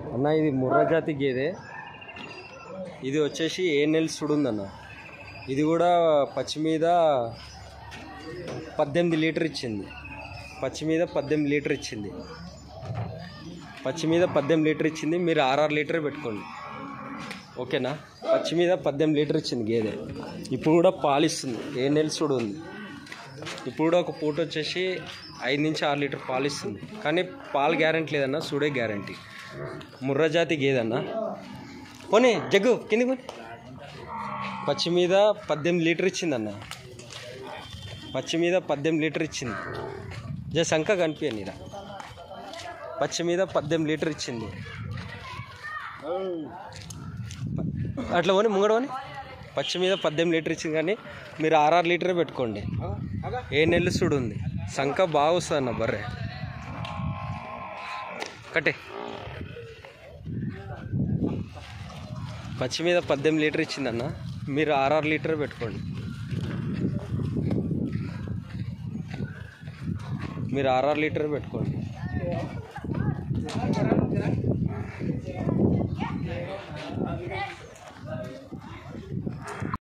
అన్న ఇది ముర్రా జాతి గేదె. ఇది వచ్చేసి ఏఎన్ఎల్ సుడుందన్న. ఇది కూడా పచ్చి మీద 18 లీటర్ ఇచ్చింది. పచ్చి మీద 18 లీటర్ ఇచ్చింది. పచ్చి మీద 18 లీటర్ ఇచ్చింది. మీరు 6 లీటర్ పెట్టుకోండి, ఓకేనా? పచ్చి మీద 18 లీటర్ ఇచ్చింది గేదె. ఇప్పుడు కూడా పాలిస్తుంది. ఏఎన్ఎల్ సుడు ఉంది. ఇప్పుడు కూడా ఒక పూట వచ్చేసి 5 నుంచి 6 లీటర్ పాలు ఇస్తుంది. కానీ పాలు గ్యారంటీ లేదన్న, సుడే గ్యారంటీ. ముర్రా జాతి గేదన్న. పోనీ జగ్గు కింది పోనీ. పచ్చి మీద 18 లీటర్ ఇచ్చిందన్న. పచ్చి మీద 18 లీటర్ ఇచ్చింది. సంఖ కనిపించండి ఇలా. పచ్చి మీద 18 లీటర్ ఇచ్చింది. అట్లా పోనీ ముంగడ పోనీ. పచ్చి మీద 18 లీటర్ ఇచ్చింది. కానీ మీరు 6 లీటరే పెట్టుకోండి. ఏ నెల్లు సుడు ఉంది. సంఖ బాగా వస్తుంది అన్న బర్రె. కట్టే. పచ్చి మీద 18 లీటర్ ఇచ్చిందన్న. మీరు 6 లీటర్ పెట్టుకోండి. మీరు 6 లీటర్ పెట్టుకోండి.